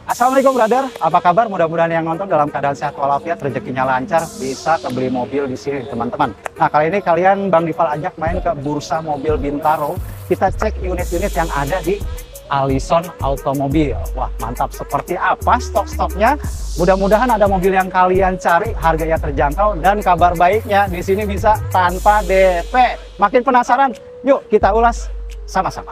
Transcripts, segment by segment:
Assalamualaikum brother, apa kabar? Mudah-mudahan yang nonton dalam keadaan sehat walafiat, rezekinya lancar, bisa kebeli mobil di sini teman-teman. Nah kali ini kalian Bang Dival ajak main ke Bursa Mobil Bintaro. Kita cek unit-unit yang ada di Allison Automobil. Wah mantap, seperti apa stok-stoknya? Mudah-mudahan ada mobil yang kalian cari, harganya terjangkau, dan kabar baiknya di sini bisa tanpa DP. Makin penasaran? Yuk kita ulas sama-sama.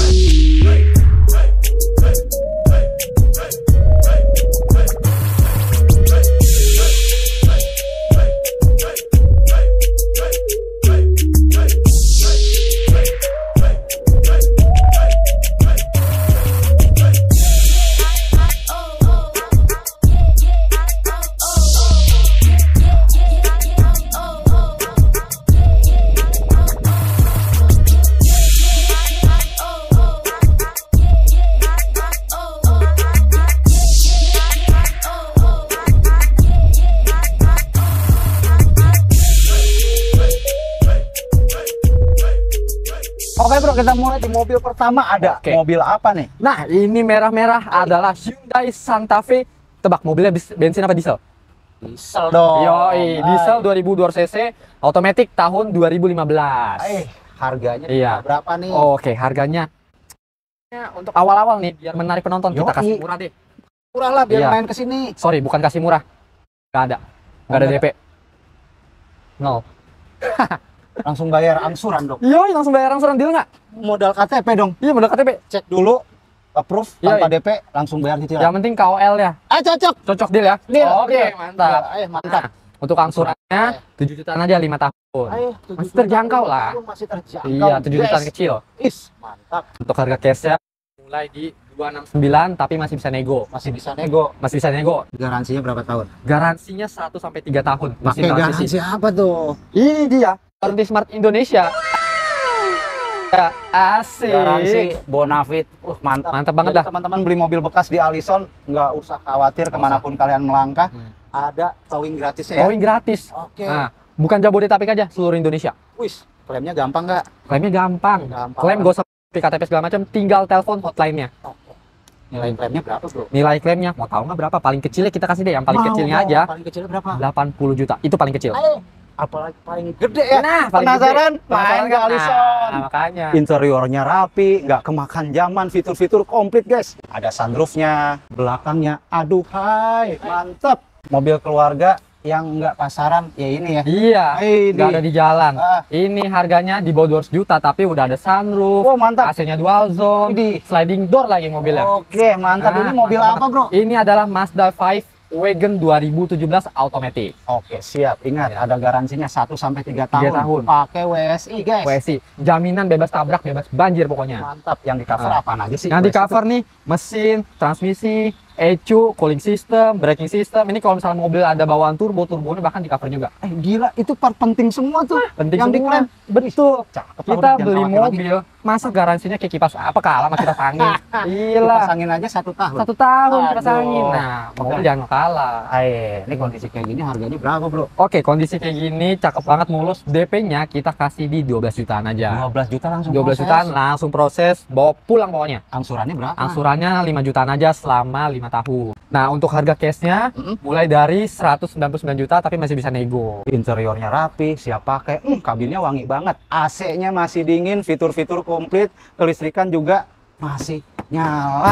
Oke bro, kita mulai di mobil pertama. Ada mobil apa nih? Nah, ini merah-merah adalah Hyundai Santa Fe. Tebak mobilnya bensin apa diesel? Diesel dong. Yoi, diesel 2002 cc, otomatis tahun 2015. Harganya berapa nih? Oke, harganya untuk awal-awal nih, biar menarik penonton, kita kasih murah deh. Murah lah, biar main kesini. Sorry, bukan kasih murah. Gak ada DP. Nol. Langsung bayar angsuran dong. Iya, langsung bayar angsuran, deal nggak? Modal KTP dong. Iya, modal KTP. Cek dulu, approve, tanpa DP, langsung bayar cicilan. Yang penting KOL ya. Cocok. Cocok deal ya? Deal. Oke, mantap. Mantap. Untuk angsurannya 7 jutaan aja 5 tahun. Masih terjangkau lah. Masih terjangkau. Iya, 7 jutaan kecil. Mantap. Untuk harga cashnya mulai di 269 tapi masih bisa nego. Masih bisa nego. Masih bisa nego. Garansinya berapa tahun? Garansinya 1 sampai 3 tahun. Pakai garansi apa tuh? Ini dia. Garansi Smart Indonesia. Ya, asik. Garansi Bonafit. Mantap. Mantap banget dah. Teman-teman beli mobil bekas di Allison, nggak usah khawatir kemanapun kalian melangkah. Ada towing gratisnya ya? Towing gratis. Oke. Nah, bukan Jabodetabek aja, seluruh Indonesia. Wis, klaimnya gampang nggak? Klaimnya gampang. Klaim gak usah KTP segala macam, tinggal telepon hotline-nya. Nilai klaimnya berapa bro? Nilai klaimnya, mau tahu nggak berapa? Paling kecilnya kita kasih deh, yang paling kecilnya aja. Paling kecilnya berapa? 80 juta, itu paling kecil. Apalagi paling gede ya? Nah, paling penasaran? gede. Main ke Allison. Nah, makanya. Interiornya rapi, nggak kemakan zaman, fitur-fitur komplit guys. Ada sunroofnya, belakangnya, aduhai, mantep. Mobil keluarga yang nggak pasaran, ya ini ya? Iya, nggak ada di jalan. Ini harganya di bawah 200 juta, tapi udah ada sunroof, mantap. AC-nya dual zone, sliding door lagi mobilnya. Oke, mantap. Ini mobil apa bro? Ini adalah Mazda 5 Wagon 2017 Automatic. Oke, siap. Ingat, ada garansinya 1 sampai 3 tahun. Pakai WSI, guys. WSI. Jaminan bebas tabrak, bebas banjir pokoknya. Mantap. Yang di cover apaan aja sih? Yang di cover nih, mesin, transmisi, ECU, cooling system, braking system. Ini kalau misalnya mobil ada bawaan turbonya bahkan di cover juga. Gila, itu part penting semua tuh. Penting yang semua. Betul. Kita beli mobil, masa garansinya kayak kipas apa kalah sama kipas angin? Gila. Kipas angin aja 1 tahun. 1 tahun kipas angin. Nah, mobil jangan kalah. Ini kondisi kayak gini harganya berapa bro? Oke, kondisi kayak gini cakep banget, mulus. DP-nya kita kasih di 12 jutaan aja. 12 juta langsung 12 jutaan langsung proses, bawa pulang pokoknya. Angsurannya berapa? Angsurannya 5 jutaan aja selama 5 tahun. Nah, untuk harga cashnya mulai dari 199 juta tapi masih bisa nego. Interiornya rapi, siap pakai. Kabinnya wangi banget. AC-nya masih dingin, fitur-fitur komplit, kelistrikan juga masih nyala.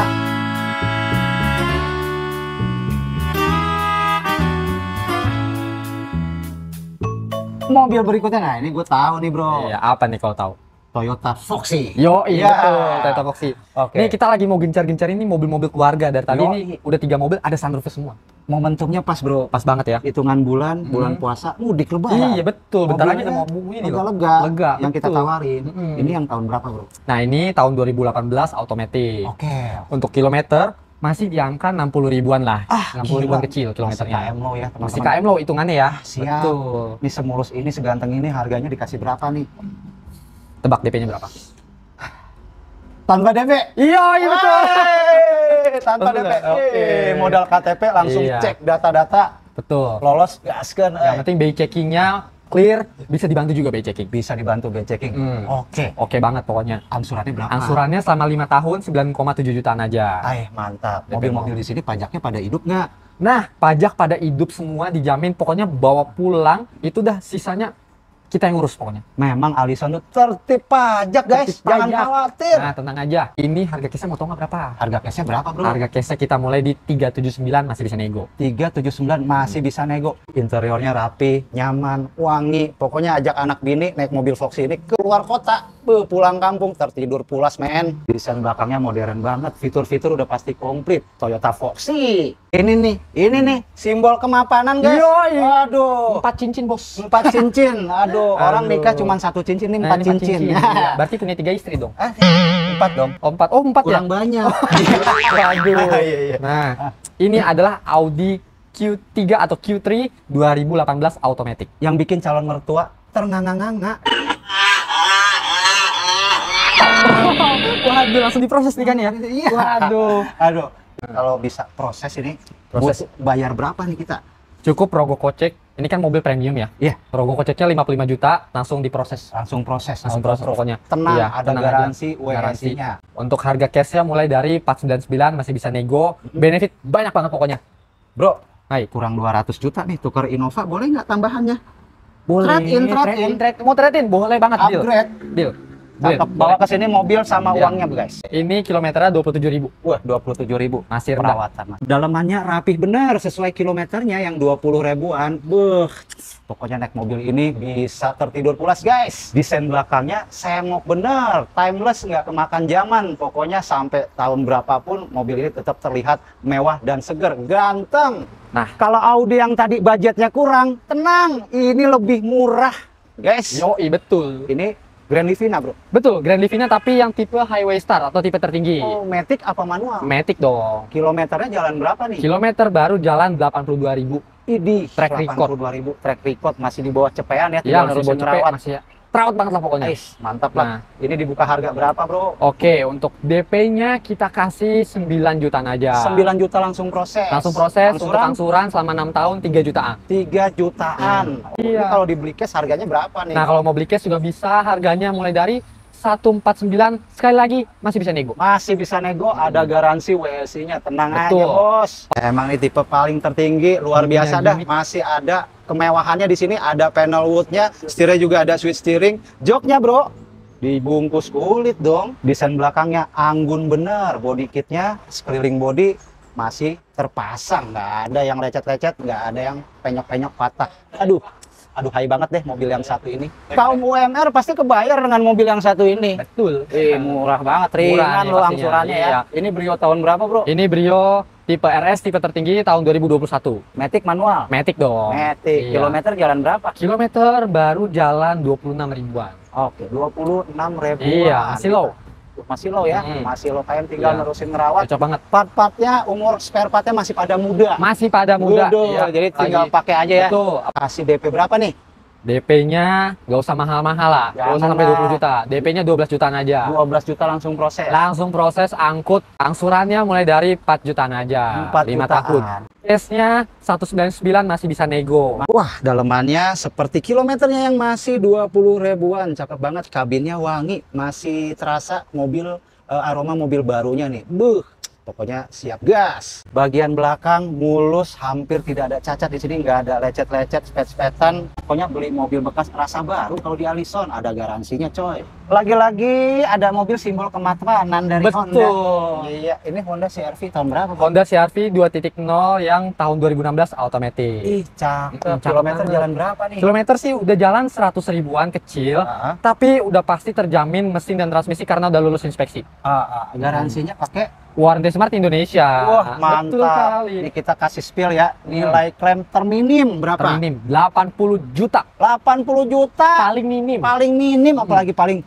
Mobil berikutnya, nah ini gue tahu nih bro. Iya, apa nih kalau tahu? Toyota Foxy. Iya betul, Toyota Foxy. Oke. Ini kita lagi mau gencar-gencar ini mobil-mobil keluarga. Dari tadi ini udah 3 mobil, ada sunroof semua. Momentumnya pas bro. Pas banget ya. Hitungan bulan puasa, mudik lebaran. Iya betul, bentar lagi kita mau ini loh. Lega yang kita tawarin. Ini yang tahun berapa bro? Nah ini tahun 2018 automatic. Oke. Untuk kilometer masih di angka 60 ribuan lah. 60 ribuan kecil kilometernya. Masih KM low ya teman-teman. Masih KM low hitungannya ya. Siap. Betul. Ini semulus ini, seganteng ini, harganya dikasih berapa nih? Tebak DP-nya berapa? Tanpa DP? Iya betul. Tanpa DP. Modal KTP langsung cek data-data. Betul. Lolos gaskan. Yang penting BI checkingnya clear, bisa dibantu juga by checking. Bisa dibantu by checking. Oke. Oke banget pokoknya. Angsurannya berapa? Angsurannya selama 5 tahun 9,7 jutaan aja. Mantap. Mobil-mobil di sini pajaknya pada hidup nggak? Nah, pajak pada hidup semua dijamin. Pokoknya bawa pulang itu dah, sisanya kita yang urus pokoknya. Memang Alison tuh tertib pajak, guys. Tertib Jangan pajak. khawatir. Nah, tenang aja. Ini harga cashnya mau tau nggak berapa? Harga cashnya berapa, bro? Harga cashnya kita mulai di 379, masih bisa nego. 379 masih bisa nego. Interiornya rapi, nyaman, wangi. Pokoknya ajak anak bini naik mobil Foxy ini keluar kota. Pulang kampung tertidur pulas, men. Desain belakangnya modern banget. Fitur-fitur udah pasti komplit. Toyota Foxy. Ini nih simbol kemapanan, guys. Yoi. Aduh. 4 cincin, bos. 4 cincin. Aduh, orang nikah cuma 1 cincin, nih 4 cincin. Iya. Berarti punya 3 istri dong. 4 dong. Oh, 4. Oh, 4 ya? Kurang banyak. Waduh. Iya. Nah, ini adalah Audi Q3 atau Q3 2018 automatic. Yang bikin calon mertua ternganga-nganga. Waduh, langsung diproses nih kan ya? Iya. Waduh. Aduh. Kalau bisa proses ini, Proses. bayar berapa nih kita? Cukup rogoh kocek. Ini kan mobil premium ya? Iya. Rogoh koceknya 55 juta, langsung diproses. Langsung proses. Langsung proses pokoknya. Tenang, Iya, ada tenang garansi aja. WRC-nya. Untuk harga cashnya mulai dari 499, masih bisa nego. Benefit banyak banget pokoknya. Bro, Hai. kurang 200 juta nih tukar Innova, boleh nggak tambahannya? Boleh. Trade-in. Mau trade-in? Boleh banget. Deal. Upgrade. Deal. Cakep. Bawa ke sini mobil sama Iya. uangnya, guys. Ini kilometernya 27.000. Wah, 27.000. Masih rendah. Perawatan. Dalamannya rapih bener, sesuai kilometernya yang 20 ribuan. Beuh. Pokoknya naik mobil ini bisa tertidur pulas, guys. Desain belakangnya semok bener, timeless, nggak kemakan zaman. Pokoknya sampai tahun berapapun mobil ini tetap terlihat mewah dan seger, ganteng. Nah, Kalau Audi yang tadi budgetnya kurang, tenang, ini lebih murah, guys. yoi, betul. Ini Grand Livina, bro. Betul, Grand Livina tapi yang tipe Highway Star atau tipe tertinggi. Oh, Matic apa manual? Matic dong. Kilometernya jalan berapa nih? Kilometer baru jalan 82.000. Idih, Track record. 82.000 track record, masih di bawah cepean ya, Iya, tinggal masih nerusin bocor ngerawat. masih ya. Terawat banget lah pokoknya. Ais, mantap lah. Nah. Ini dibuka harga berapa, bro? Oke, untuk DP-nya kita kasih 9 jutaan aja. 9 juta langsung proses. Langsung proses. Angsuran Untuk angsuran selama 6 tahun 3 jutaan. 3 jutaan. Iya. Ini kalau dibeli cash harganya berapa nih? Nah, kalau mau beli cash juga bisa, harganya mulai dari 149. Sekali lagi masih bisa nego. Masih bisa nego, ada garansi WLC-nya. Tenang aja, Betul. bos. Emang ini tipe paling tertinggi, luar Iya, biasa dah. gimmick. Masih ada kemewahannya di sini, ada panel woodnya, setirnya juga ada switch steering. Joknya, bro, dibungkus kulit dong. Desain belakangnya anggun bener, body kitnya sekeliling body masih terpasang, nggak ada yang lecet-lecet, nggak ada yang penyok-penyok patah. Aduh, hai banget deh mobil yang satu ini. Kaum UMR pasti kebayar dengan mobil yang satu ini. Betul. Murah banget, Murah ringan nih loh pastinya. angsurannya ya. Iya. Ini Brio tahun berapa, bro? Ini Brio tipe RS, tipe tertinggi tahun 2021. Matic manual. Matic dong. Matic. Iya. Kilometer jalan berapa? Kilometer baru jalan 26 ribuan. Oke, 26 ribuan. Iya, masih low. Masih low ya, Hmm. masih low, kalian tinggal Iya. nerusin ngerawat. Cocok banget. Part-partnya, umur spare partnya masih pada muda. Masih pada muda. Waduh, Iya, jadi tinggal lagi. pakai aja ya. Betul. Kasih DP berapa nih? DP-nya nggak usah mahal-mahal lah. Nggak usah Jangan sampai lah. 20 juta. DP-nya 12 jutaan aja. 12 juta langsung proses. Langsung proses angkut. Angsurannya mulai dari 4 jutaan aja. 4 5 jutaan. tahun. Cashnya 199 masih bisa nego. Wah, dalemannya seperti kilometernya yang masih 20 ribuan. Cakep banget, kabinnya wangi, masih terasa mobil aroma mobil barunya nih. Pokoknya siap gas. Bagian belakang mulus, hampir tidak ada cacat di sini, nggak ada lecet-lecet, spet-spetan. Pokoknya beli mobil bekas rasa baru kalau di Alison, ada garansinya, coy. Lagi-lagi ada mobil simbol kemapanan dari Honda. Betul. Iya, ini Honda CR-V tahun berapa, Bang? Honda CR-V 2.0 yang tahun 2016 automatic. Ih, cakep. Cakep Kilometer banget. jalan berapa nih? Kilometer sih udah jalan 100 ribuan kecil, Ah, tapi udah pasti terjamin mesin dan transmisi karena udah lulus inspeksi. Garansinya pakai. Warranty Smart Indonesia. Wah, Betul mantap. kali. Ini kita kasih spill ya. Nilai klaim terminim berapa? Terminim 80 juta. 80 juta. Paling minim. Paling minim, apalagi paling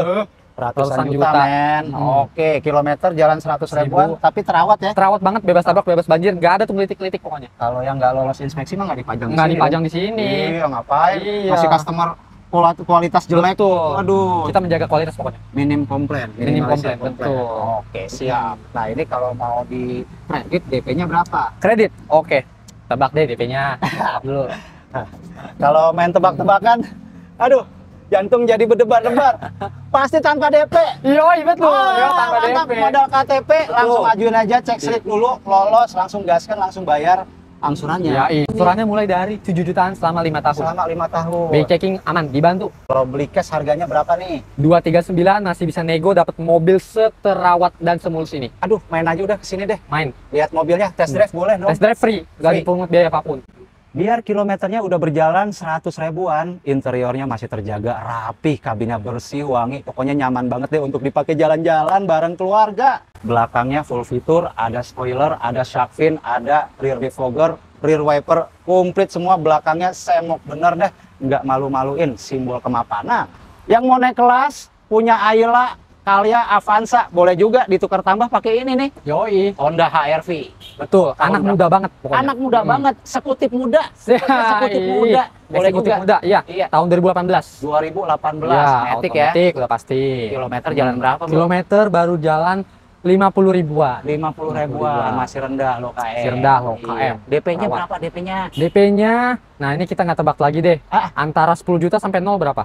ratusan Ratusan juta, juta. men. Oke, kilometer jalan 100 ribuan, 1000. tapi terawat ya. Terawat banget, bebas tabrak, bebas banjir, nggak ada tuh gelitik-gelitik pokoknya. Kalau yang nggak lolos inspeksi mah nggak dipajang di Nggak sini dipajang dong. di sini. Iya, ngapain? Iya. Masih customer kualitas jelek. Betul. Aduh. Kita menjaga kualitas pokoknya. Minim komplain. Minim Minimalisir komplain, betul. Oke, siap. Nah, ini kalau mau di kredit DP-nya berapa? Kredit, oke. Tebak deh DP-nya. Tebak dulu. Kalau main tebak-tebakan, aduh, jantung jadi berdebar-debar. Pasti tanpa DP. Yoi, betul. Ya, tanpa mantap. DP. Modal KTP, langsung Tuh. ajuin aja, cek slip dulu, lolos, langsung gaskan, langsung bayar angsurannya. Ya, angsurannya mulai dari 7 jutaan selama 5 tahun. Selama 5 tahun. Bi checking aman, dibantu. Kalau beli cash harganya berapa nih? 239 masih bisa nego dapat mobil seterawat dan semulus ini. Aduh, main aja udah kesini deh. Main. Lihat mobilnya, test drive boleh dong. Test drive free, gak Free. dipungut biaya apapun. Biar kilometernya udah berjalan 100 ribuan, interiornya masih terjaga rapi, kabinnya bersih, wangi, pokoknya nyaman banget deh untuk dipakai jalan-jalan bareng keluarga. Belakangnya full fitur, ada spoiler, ada shark fin, ada rear defogger, rear wiper, komplit semua. Belakangnya semok bener deh, nggak malu-maluin, simbol kemapanan. Yang mau naik kelas, punya Ayla, Calya, Avanza, boleh juga ditukar tambah pakai ini nih, Yoi. Honda HR-V. Betul, Tahun anak berapa? muda banget pokoknya. Anak muda banget, sekutif muda. Eksekutif muda. Boleh Eksekutif juga. muda, iya. Iya. Tahun 2018. 2018, Ya, Matic ya. otomatis udah pasti. Kilometer jalan berapa, Bro? Kilometer baru jalan 50 ribuan. 50 ribuan, masih rendah loh KM. Masih rendah loh, KM. Iya. DP-nya Rawat. berapa DP-nya? DP-nya, nah ini kita nggak tebak lagi deh. Ah. Antara 10 juta sampai 0 berapa?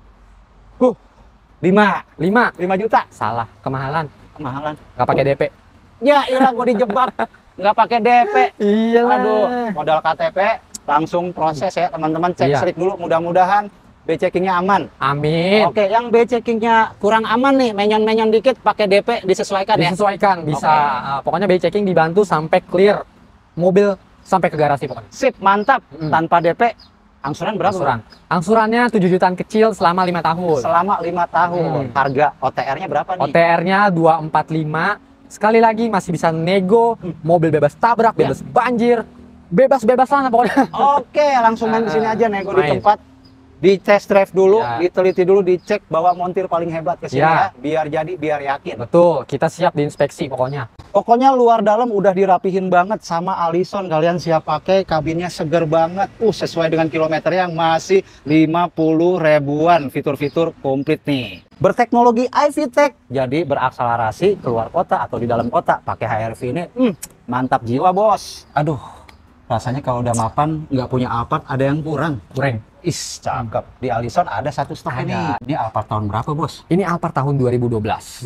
5 5. juta. Salah, kemahalan. Kemahalan. Nggak pakai DP. Ya, iyalah gua dijebak. Nggak pakai DP. Iya Aduh, modal KTP langsung proses ya, teman-teman. Cek Iya. slip dulu, mudah-mudahan B checking-nya aman. Amin. Oke, yang B checking-nya kurang aman nih, menyon-menyon dikit, pakai DP disesuaikan ya. Disesuaikan, bisa. Oke. Pokoknya by checking dibantu sampai clear mobil sampai ke garasi pokoknya. Sip, mantap. Mm. Tanpa DP, angsuran berapa? Angsuran. Angsurannya 7 jutaan kecil selama 5 tahun. Selama 5 tahun. Harga OTR-nya berapa nih? OTR-nya 245. Sekali lagi masih bisa nego, mobil bebas tabrak, Ya. bebas banjir, bebas-bebas lah pokoknya. Oke, langsung main di sini aja, nego di Main. tempat. Di test drive dulu, Ya. diteliti dulu, dicek bahwa montir paling hebat ke sini ya. Ya. Biar jadi, biar yakin. Betul, kita siap diinspeksi pokoknya. Pokoknya luar dalam udah dirapihin banget sama Allison. Kalian siap pakai, kabinnya seger banget. Sesuai dengan kilometer yang masih 50 ribuan. Fitur-fitur komplit nih. Berteknologi iVTEC, jadi berakselerasi keluar kota atau di dalam kota. Pakai HR-V ini, mantap jiwa bos. Aduh, rasanya kalau udah mapan, nggak punya Alphard, ada yang kurang. Kurang. Is, cakep. Di Allison ada satu stok ini. Ada. Ini Alphard tahun berapa bos? Ini Alphard tahun 2012.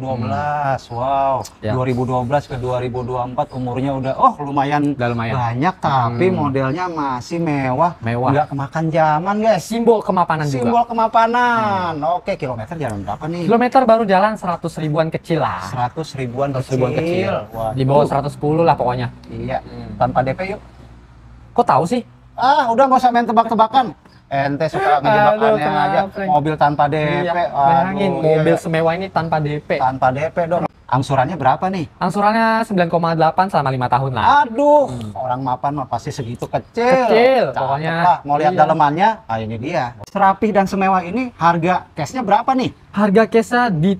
2012, wow. Ya. 2012 ke 2024 umurnya udah, lumayan Udah lumayan. banyak, tapi modelnya masih mewah. Mewah. Nggak kemakan zaman guys. Simbol kemapanan juga. Simbol kemapanan. Oke, kilometer jalan berapa nih? Kilometer baru jalan 100 ribuan kecil lah. 100 ribuan 100 ribuan kecil. Waduh. Di bawah 110 lah pokoknya. Iya, tanpa DP yuk. Kok tahu sih? Udah nggak usah main tebak-tebakan. Ente suka ngejebak Aduh, aneh aja. kenapa? Mobil tanpa DP. Iya, Aduh, bayangin mobil iya. semewah ini tanpa DP. Tanpa DP dong. Angsurannya berapa nih? Angsurannya 9,8 selama 5 tahun lah. Aduh, orang mapan mah pasti segitu kecil. Kecil, Cakep pokoknya. lah. Mau lihat Iya. dalemannya? Ini dia. Serapih dan semewah ini, harga cashnya berapa nih? Harga case-nya di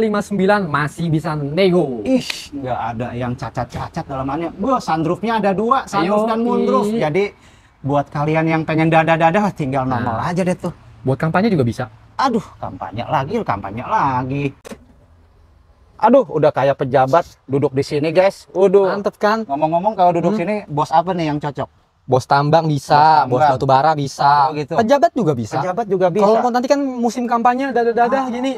359 masih bisa nego. Ih, nggak ada yang cacat-cacat dalemannya. Sunroofnya ada 2, sunroof Ayo, dan moonroof. ih. Jadi buat kalian yang pengen dada-dada, tinggal nongol aja deh tuh. Buat kampanye juga bisa. Aduh, kampanye lagi. Aduh, udah kayak pejabat duduk di sini guys. Waduh. Mantep kan? Ngomong-ngomong, kalau duduk sini, bos apa nih yang cocok? Bos tambang bisa, Bos bos tambang. batu bara bisa, Oh, gitu. pejabat juga bisa. Pejabat juga bisa. Kalau nanti kan musim kampanye dada-dada gini.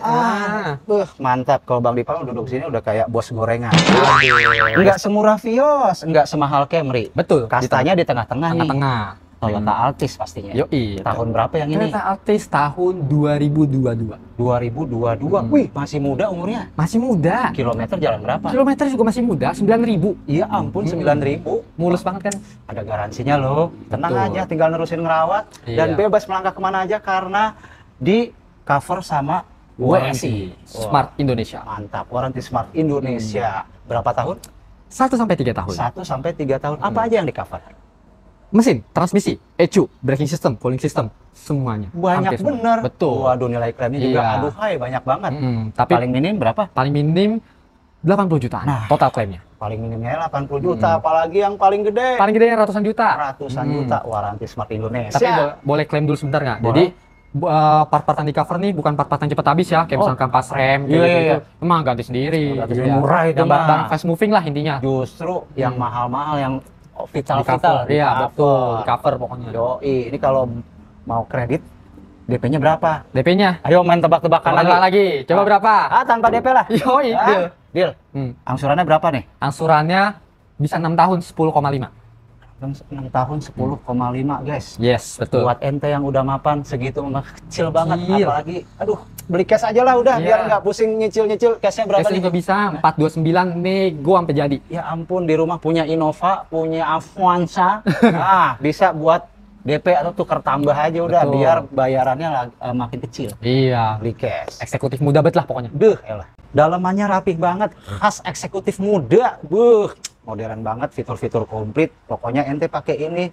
Mantap. Kalau Bang Dipal duduk sini udah kayak bos gorengan. Enggak semurah Vios, enggak semahal Camry. Betul. Kastanya di tengah-tengah nih. tengah-tengah. Toyota Altis pastinya. Yoi. Tahun berapa yang ini? Toyota Altis tahun 2022. 2022. Wih, masih muda umurnya. Masih muda. Kilometer jalan berapa? Kilometer juga masih muda, 9.000. Iya ampun, 9.000. Mulus banget kan? Ada garansinya loh. Tenang Betul. aja, tinggal nerusin ngerawat dan Iya. bebas melangkah kemana aja karena di cover sama WSI Smart Indonesia. Mantap, warranty Smart Indonesia. Berapa tahun? 1 sampai 3 tahun. 1 sampai 3 tahun. Apa aja yang di cover? Mesin, transmisi, ECU, braking system, cooling system, semuanya. Banyak Hampir semua. bener. Betul. Waduh, nilai klaimnya juga Iya. aduhai banyak banget. Tapi Paling minim berapa? paling minim 80 jutaan Nah. total klaimnya. Paling minimnya 80 juta, apalagi yang paling gede. Paling gede ratusan juta. Ratusan juta warranty Smart Indonesia. Tapi boleh klaim dulu sebentar nggak? Boleh. Jadi part-part yang di cover nih bukan part-part yang cepat habis ya, kayak Oh. misalkan pas rem, Iya, kayak iya, gitu. Emang ganti sendiri. Ganti gitu sendiri. ya. Murah itu Yang mah. barang fast moving lah intinya. Justru yang mahal-mahal yang vital. Iya, betul. Di cover pokoknya. Yoi, ini kalau mau kredit DP-nya berapa? DP-nya. Ayo main tebak-tebakan lagi. Coba berapa? Tanpa DP lah. Yoi, deal. Deal. Angsurannya berapa nih? Angsurannya bisa 6 tahun 10,5. 6 tahun 10,5 guys. Yes, betul. Buat ente yang udah mapan segitu mah kecil banget, Kecil. apalagi aduh beli cash aja lah udah biar nggak pusing nyicil-nyicil. Cashnya berapa Cashnya nih? juga bisa 429 nego sampai jadi. Ya ampun, di rumah punya Innova, punya Avanza, bisa buat DP atau tukar tambah aja udah. Betul. Biar bayarannya makin kecil. Iya. Beli cash. Eksekutif muda bet lah pokoknya. Elah. Dalamannya rapih banget, khas eksekutif muda. Modern banget, fitur-fitur komplit. Pokoknya ente pakai ini,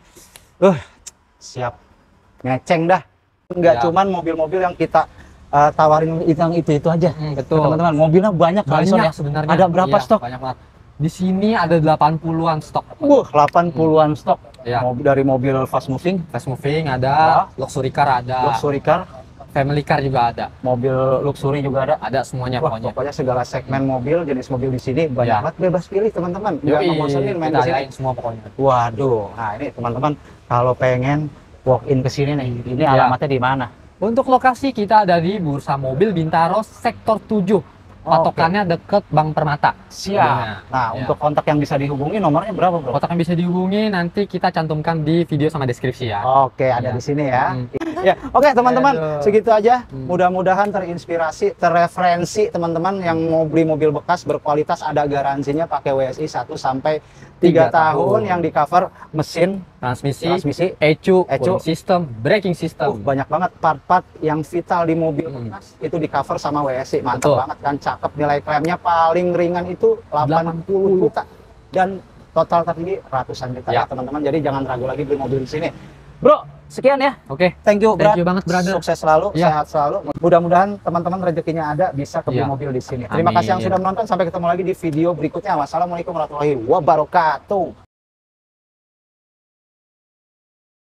siap ngeceng dah. Enggak Ya. cuman mobil-mobil yang kita tawarin yang itu aja. Betul. Teman-teman, mobilnya banyak kali Son, ya. Sebenarnya. Ada berapa Iya, stok? Banyak banget. Di sini ada 80-an stok. 80-an stok. Iya. Dari mobil fast moving, Fast moving ada, luxury car ada, luxury car, family car juga ada. mobil luxury juga ada. Ada semuanya Wah, pokoknya. pokoknya segala segmen mobil, jenis mobil di sini banyak Ya. banget, bebas pilih teman-teman. Nggak Yoi, ngebosenin main kita ke sini. adain semua pokoknya. Waduh, nah ini teman-teman kalau pengen walk in ke sini nih, ini Ya. alamatnya di mana? Untuk lokasi kita ada di Bursa Mobil Bintaro Sektor 7. Patokannya deket Bank Permata. Siap. Nah, Ya. untuk kontak yang bisa dihubungi nomornya berapa, Bro? Kontak yang bisa dihubungi nanti kita cantumkan di video sama deskripsi ya. Oke, ada Ya. di sini ya. Hmm. Ya, oke teman-teman, Aduh. segitu aja. Hmm. Mudah-mudahan terinspirasi, terreferensi teman-teman yang mau beli mobil bekas berkualitas, ada garansinya pakai WSI 1 sampai 3 3 tahun tahun. yang di cover mesin, Transmisi, ECU, ECU. cooling system, braking system. banyak banget part-part yang vital di mobil Hmm. bekas itu di cover sama WSI. Mantap Betul. banget kan, cakep. Nilai klaimnya paling ringan itu 80 juta dan total tertinggi ratusan juta ya Ya. teman-teman. Jadi jangan ragu lagi beli mobil di sini. Bro, sekian ya. Oke. Thank you, Thank you banget, brother. Sukses selalu, Ya. sehat selalu. Mudah-mudahan teman-teman rezekinya ada, bisa kebeli Ya. mobil di sini. Terima kasih yang Amin. sudah menonton. Sampai ketemu lagi di video berikutnya. Wassalamualaikum warahmatullahi wabarakatuh.